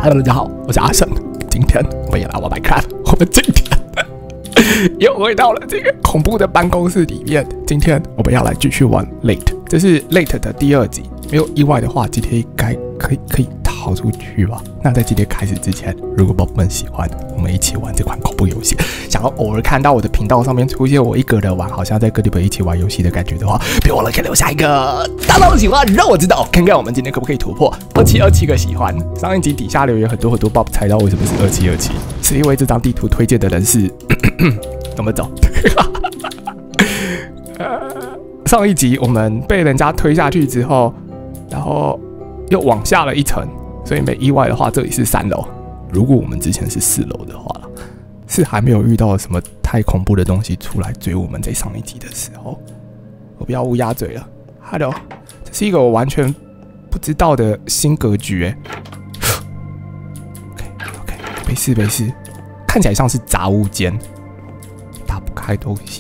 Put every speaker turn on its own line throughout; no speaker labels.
Hello， 大家好，我是阿胜。今天我们也来玩 Minecraft。我们今天又回到了这个恐怖的办公室里面。今天我们要来继续玩 Late， 这是 Late 的第2集。没有意外的话，今天应该可以逃出去吧？那在今天开始之前，如果宝宝们喜欢，我们一起玩这款恐怖游戏。想要偶尔看到我的频道上面出现我一个人玩，好像在跟你们一起玩游戏的感觉的话，别忘了可以留下一个大大的喜欢，让我知道，看看我们今天可不可以突破2727个喜欢。上一集底下留言很多Bob 猜到为什么是2727，是因为这张地图推荐的人是怎么走？上一集我们被人家推下去之后，然后又往下了一层，所以没意外的话，这里是3楼。如果我们之前是4楼的话，是还没有遇到什么太恐怖的东西出来追我们在上一集的时候。我不要乌鸦嘴了 ，Hello， 这是一个我完全不知道的新格局哎。OK， 没事没事，看起来像是杂物间，打不开东西。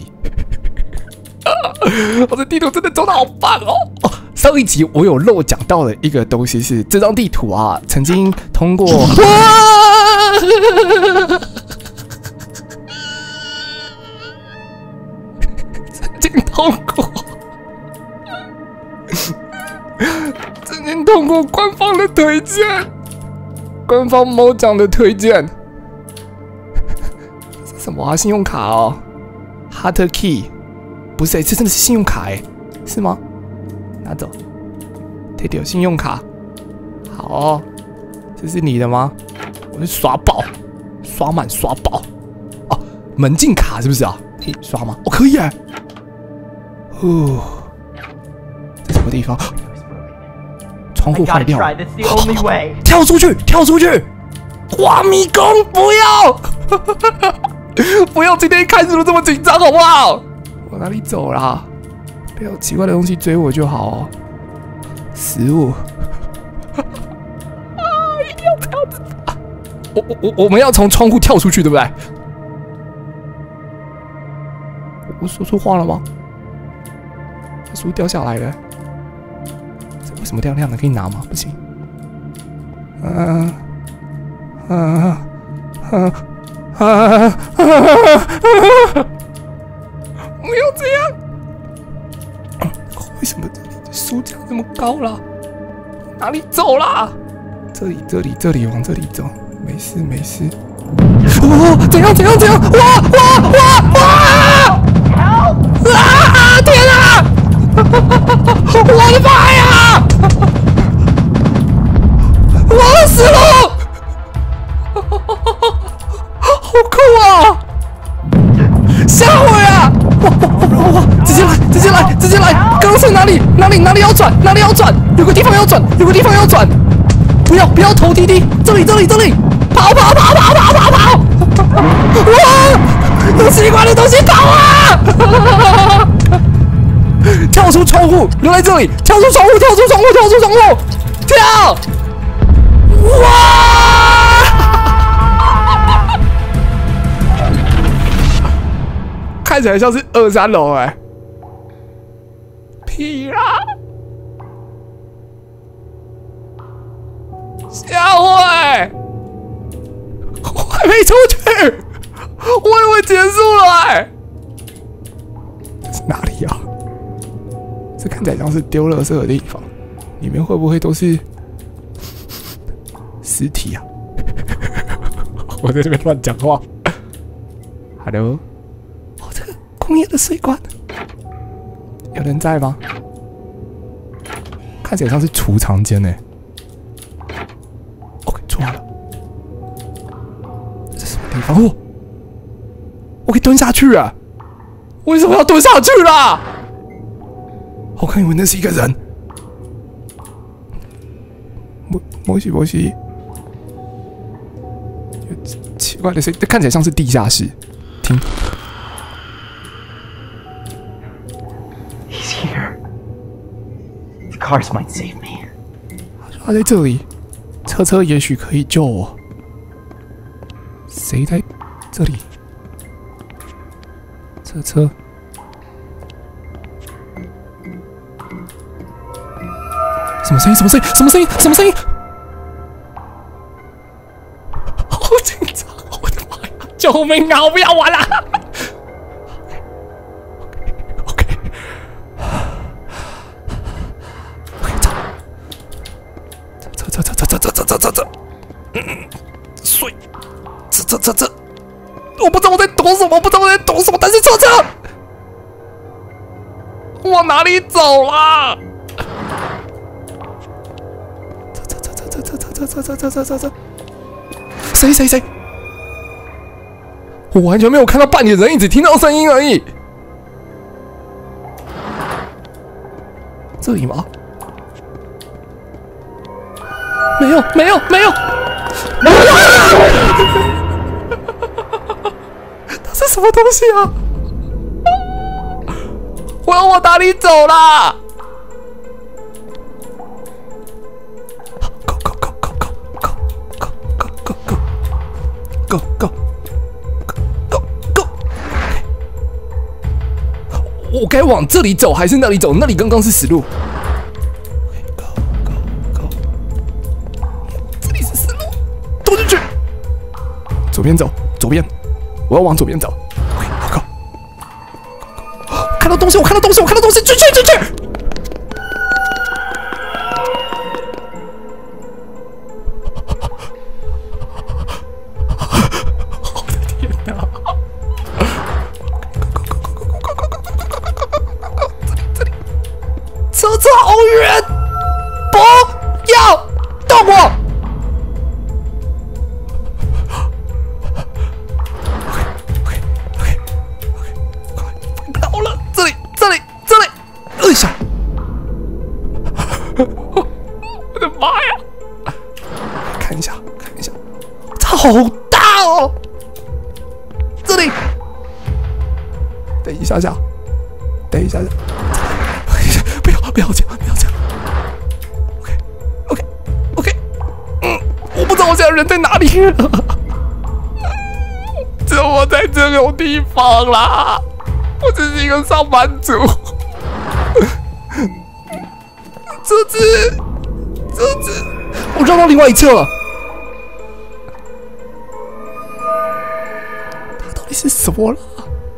我的地图真的做得好棒哦！上一集我有漏讲到的一个东西是，这张地图啊，曾经通过曾经通过官方的推荐，官方某奖的推荐，是什么啊？信用卡哦 ，Hard Key。不是、这真的是信用卡是吗？拿走，贴掉信用卡。好哦，这是你的吗？我是刷爆，刷满刷爆。哦，门禁卡是不是啊？可以刷吗？可以这什么地方？窗户坏掉了。跳出去，跳出去！挖迷宫，不要！不要今天一开始就这么紧张，好不好？往哪里走啦？不要有奇怪的东西追我就好哦。食物，一定要这样子。我们要从窗户跳出去，对不对？我说错话了吗？书掉下来了，这为什么亮亮的？可以拿吗？不行。不要这样！为什么这里的书架这么高啦？哪里走啦？这里，往这里走。没事没事。怎样？哇！天啊！我的妈呀！我要死了！好酷啊！吓我呀！直接来！刚刚是哪里要转？有个地方要转！不要头低！这里！跑！哇！有奇怪的东西跑啊！跳出窗户，留在这里！跳出窗户！跳！哇！看起来像是2、3楼屁啦！吓我我还没出去，我以为结束了这是哪里啊？这看起来像是丢垃圾的地方，里面会不会都是尸体啊？我在这边乱讲话。Hello。这个工业的水管，有人在吗？看起来像是储藏间OK， 出来了。这是什么地方？我可以蹲下去啊！为什么要蹲下去啦？我刚以为那是一个人。摩西，有奇怪的声音，这看起来像是地下室。听。
Cars might save me.
他在这里，车也许可以救我。谁在这里？车。什么声音？ 救命啊！我不要玩了。OK， 走，睡，这，我不知道我在躲什么，但是这，往哪里走啦？这，谁？我完全没有看到半点人影，只听到声音而已。这里吗？没有。它是什么东西啊？我要往哪里走啦？Go！ 我该往这里走还是那里走？那里刚刚是死路。Go！ 这里是死路，躲进去。左边走，我要往左边走。Go！ 看到东西，进去！我的天哪！车子好远，不要动我！快到了，这里，哎呀！我的妈呀！看一下，它好大哦！这里，等一下，不要这样。OK， 我不知道我现在人在哪里了。怎么在这种地方啦？我只是一个上班族。车子，我绕到另外一侧了。他到底是什么了？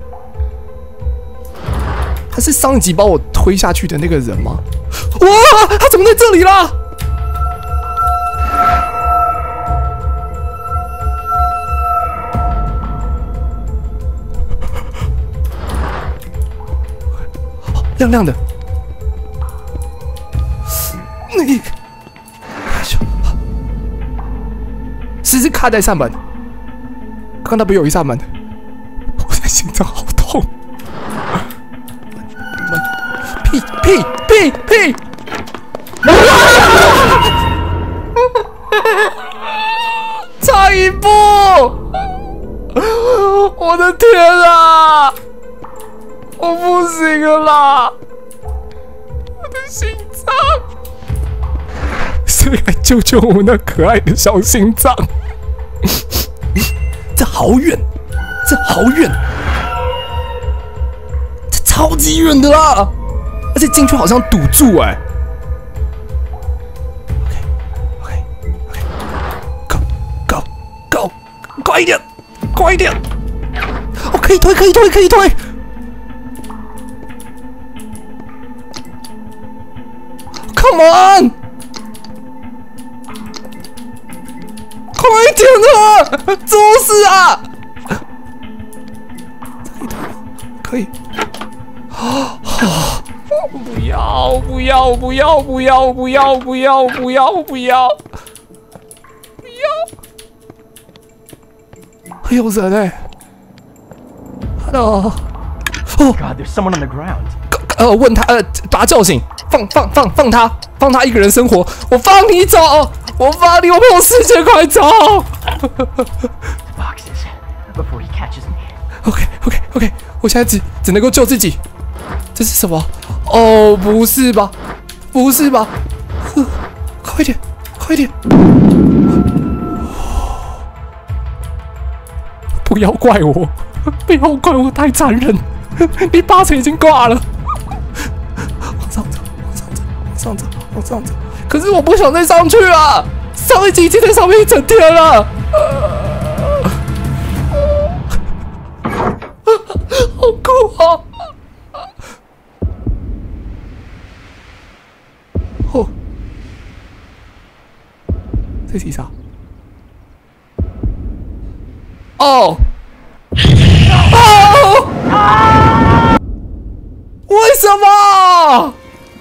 他是上一集把我推下去的那个人吗？哇，他怎么在这里啦？亮亮的，你，是卡在扇门。刚刚那边有一扇门，我现在心脏好痛。屁！差一步！我的天啊！我不行了啦！我的心脏，谁来救救我那可爱的小心脏？这好远，这超级远的啦！而且进去好像堵住哎。OK， 快一点！哦，可以推。Come on！ 快一点啊！怎么事啊？可以。不要！还有人哎 ！Hello。Oh
God, there's someone on the ground.
问他把他叫醒，放他一个人生活。我放你走，我没有时间，快走。
Boxes before he catches me.
OK， 我现在只能够救自己。这是什么？哦，不是吧？快点！不要怪我太残忍。你8层已经挂了。往上走。可是我不想再上去了。上一集已经在上面一整天了。 这是啥？哦哦！为什么？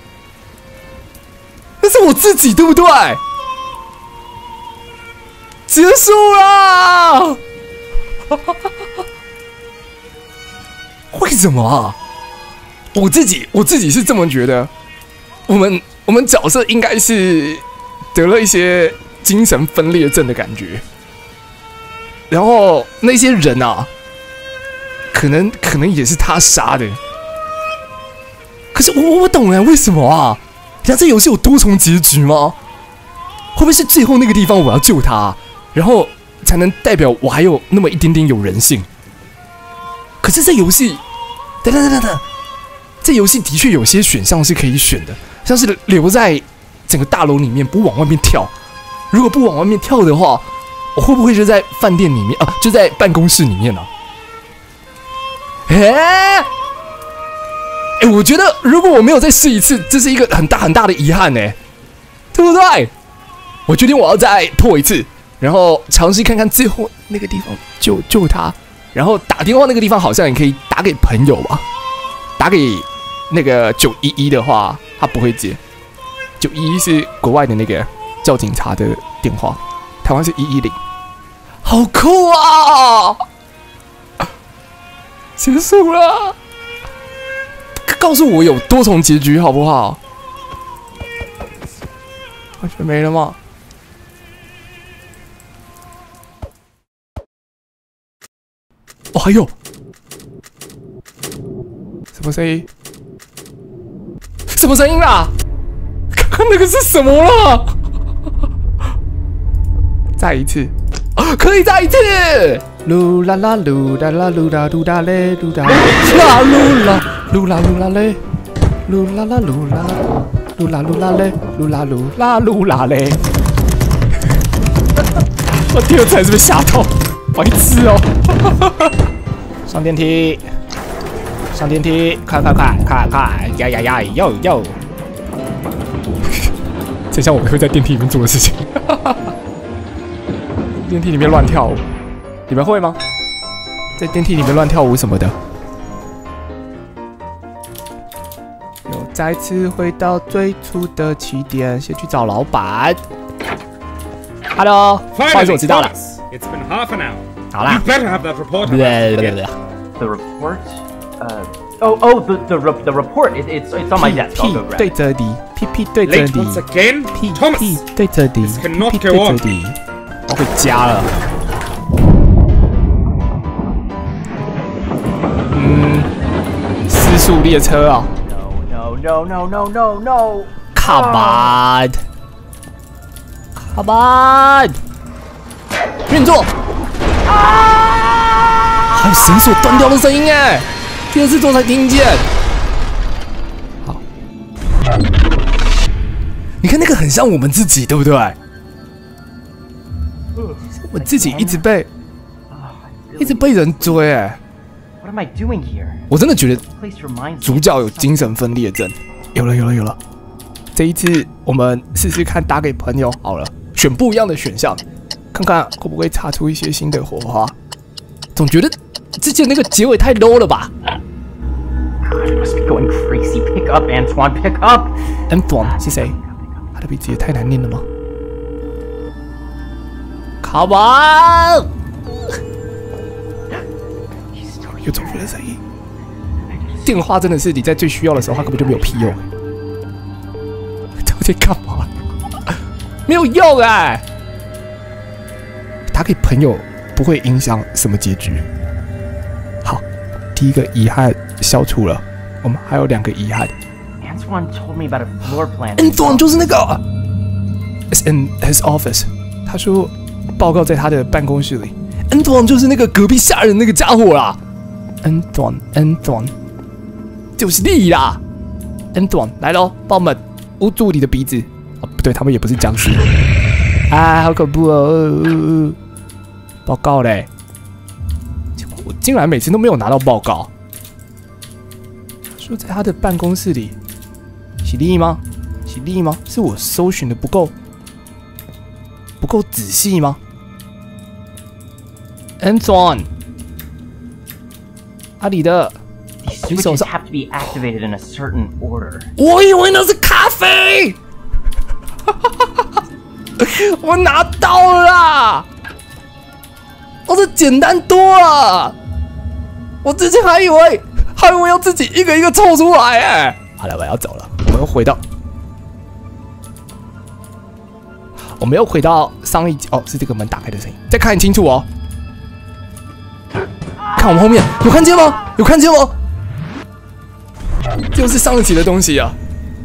那是我自己，对不对？结束了。为什么啊？我自己是这么觉得。我们角色应该是得了一些精神分裂症的感觉，然后那些人啊，可能也是他杀的。可是我懂哎，为什么啊？人家这游戏有多重结局吗？会不会是最后那个地方我要救他，然后才能代表我还有那么一点点有人性？可是这游戏，等，这游戏的确有些选项是可以选的，像是留在整个大楼里面不往外面跳。如果不往外面跳的话，我会不会就在饭店里面啊？就在办公室里面呢？我觉得如果我没有再试一次，这是一个很大的遗憾呢，对不对？我决定我要再破一次，然后尝试看看最后那个地方救他，然后打电话那个地方好像也可以打给朋友吧，打给那个911的话，他不会接。911是国外的那个叫警察的电话，台湾是110。好酷啊！结束了，告诉我有多重结局好不好？完全没了吗？哦，还有什么声音？什么声音啦？刚刚那个是什么啦？再一次，可以再一次！噜啦啦噜啦啦噜啦噜啦嘞噜啦啦噜啦噜啦噜啦嘞噜啦啦噜啦噜啦噜啦嘞噜啦噜啦噜啦嘞。我第二次还是被吓到，白痴哦！上电梯，上电梯，快！呀！哟！这像我们会在电梯里面做的事情。电梯里面乱跳舞，你们会吗？在电梯里面乱跳舞什么的？又再次回到最初的起点，先去找老板。Hello， 不好意思，我知道了。
It's been half an hour.
好啦。
You better have that report.
The report? The report. It's on my desk. I'll go grab
对
it.
着你，P 对着
Late
你
once again.
，P
Thomas.
对着你
This cannot
，P
go
对
on.
着你。我回家了。失速列车啊
No.
！Come on， Come on， 运作。还有绳索断掉的声音哎，第二次做才听见。好，你看那个很像我们自己，对不对？我自己一直被人追哎。
What am I doing here?
我真的觉得
Place reminds me
主角有精神分裂症。有了！这一次我们试试看打给朋友好了，选不一样的选项，看看会不会擦出一些新的火花。总觉得之前那个结尾太 low 了吧
God, I must be going crazy. Pick up, Antoine. Pick up.
？Antoine 是谁？他的名字也太难念了吗 ？Come on！ 有同学的声音。电话真的是你在最需要的时候，它根本就没有屁用。到底干嘛？没有用哎！打给朋友不会影响什么结局。好，第一个遗憾消除了，我们还有2个遗憾。
Antoine told me about a floor plan.
Antoine 就是那个 ，It's in his office。他说报告在他的办公室里。Antoine 就是那个隔壁吓人那个家伙啦。Antoine 就是你啦。Antoine 来咯，帮我们捂住你的鼻子。哦，不对，他们也不是僵尸。啊，好恐怖哦！报告嘞，我竟然每次都没有拿到报告。说在他的办公室里，喜力吗？是我搜寻的不够。 不够仔细吗 ？Antoine， 阿里的，
These
你手
switches
上，
have to be activated in a certain order.
我以为那是咖啡，我拿到了啦！哦，这简单多了。我之前还以为要自己一个一个凑出来哎。好了，我要走了，我们又回到上一集哦，是这个门打开的声音，再看很清楚哦。看我们后面，有看见吗？有看见吗？就是上一集的东西啊。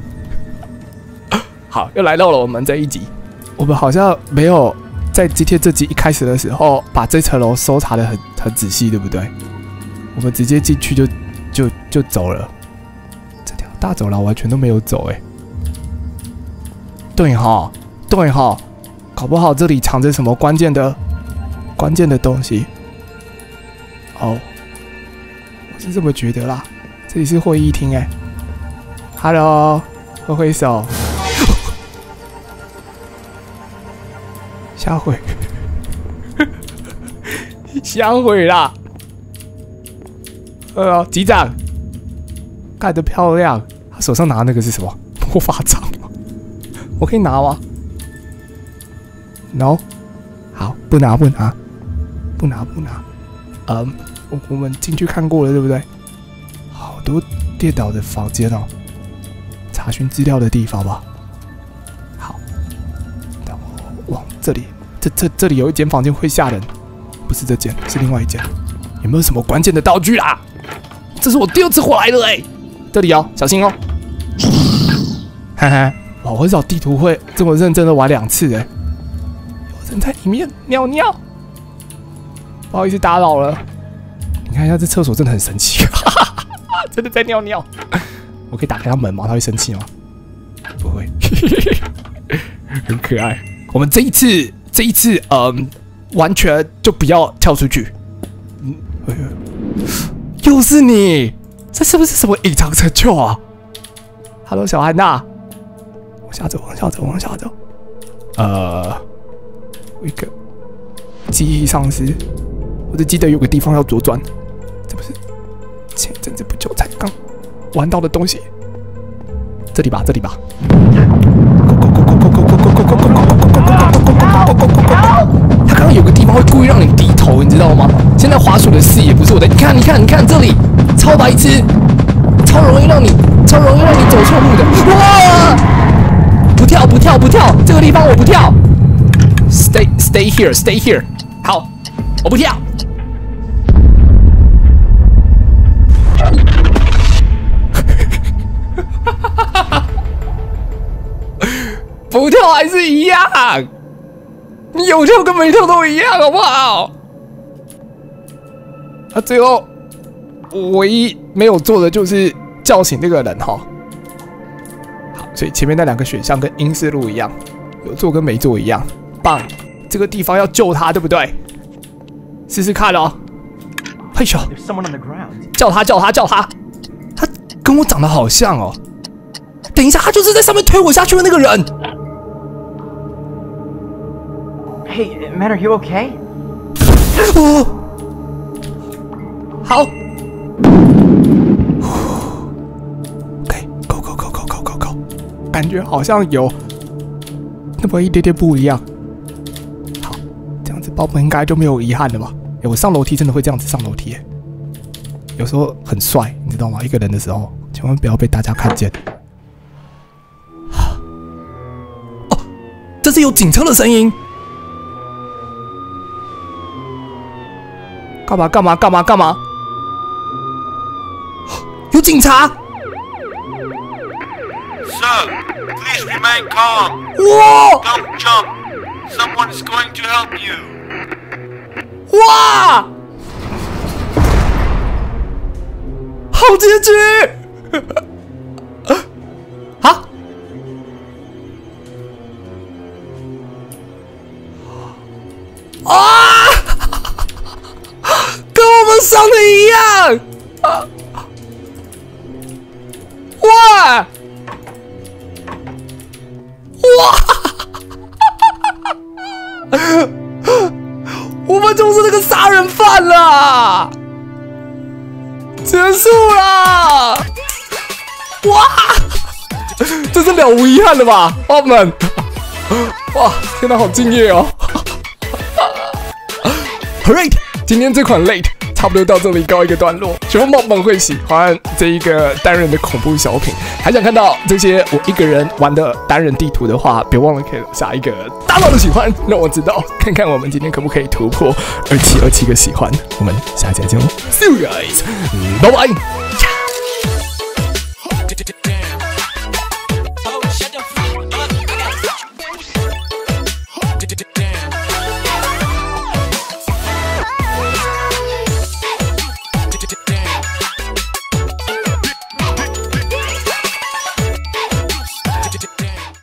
好，又来到了我们这一集。我们好像没有在今天这集一开始的时候把这层楼搜查的很仔细，对不对？我们直接进去就走了，这条大走廊完全都没有走哎。对哈，搞不好这里藏着什么关键的东西。哦，我是这么觉得啦。这里是会议厅哎。Hello， 挥挥手。下回，下回啦。机长，干得漂亮。他手上拿的那个是什么？魔法杖吗？我可以拿吗 ？No， 好，不拿。我们进去看过了，对不对？好多电脑的房间哦，查询资料的地方吧。好，然后往这里，这里有一间房间会吓人，不是这间，是另外一间。有没有什么关键的道具啦？这是我第2次回来了哎，这里哦，小心哦。哈哈，我很少地图会这么认真的玩2次哎。有人在里面尿尿，不好意思打扰了。你看一下这厕所真的很神奇，真的在尿尿。我可以打开他门吗？他会生气吗？不会，很可爱。我们这一次，完全就不要跳出去。又是你，这是不是什么隐藏成就啊 ？Hello， 小安娜，往下走。一个记忆丧失，我只记得有个地方要左转，这不是前一阵子不久才刚玩到的东西。这里吧。他刚刚有个地方会故意让你低头，你知道吗？现在滑鼠的视野不是我的，你看这里，超白痴，超容易让你走错路的。哇！不跳，这个地方我不跳。Stay here。好，我不跳。不跳还是一样，你有跳跟没跳都一样，好不好？最后我唯一没有做的就是叫醒那个人哈。好，所以前面那2个选项跟英式路一样，有做跟没做一样。棒，这个地方要救他，对不对？试试看哦。嘿咻，叫他，他跟我长得好像哦。等一下，他就是在上面推我下去的那个人。
Hey, Matt, are you okay?
好。OK， go， 感觉好像有那么一点点不一样。好，这样子爆门应该就没有遗憾了吧？我上楼梯真的会这样子上楼梯，有时候很帅，你知道吗？一个人的时候，千万不要被大家看见。哦，这是有警车的声音。干嘛？有警察
Sir, please remain calm.
哇
Don't jump. Someone is going to help you.
哇，好结局啊！啊！跟我们想的一样啊！哇！哇！ 我们就是那个杀人犯啦！结束啦！哇，这是了无遗憾的吧，伙伴们？哇，天哪，好敬业哦 ！Alright， 今天这款 Late 差不多到这里告一个段落，希望宝宝们会喜欢这一个单人的恐怖小品。还想看到这些我一个人玩的单人地图的话，别忘了可以留下一个大大的喜欢，让我知道，看看我们今天可不可以突破2727个喜欢。我们下期再见喽 ，See you guys，拜拜。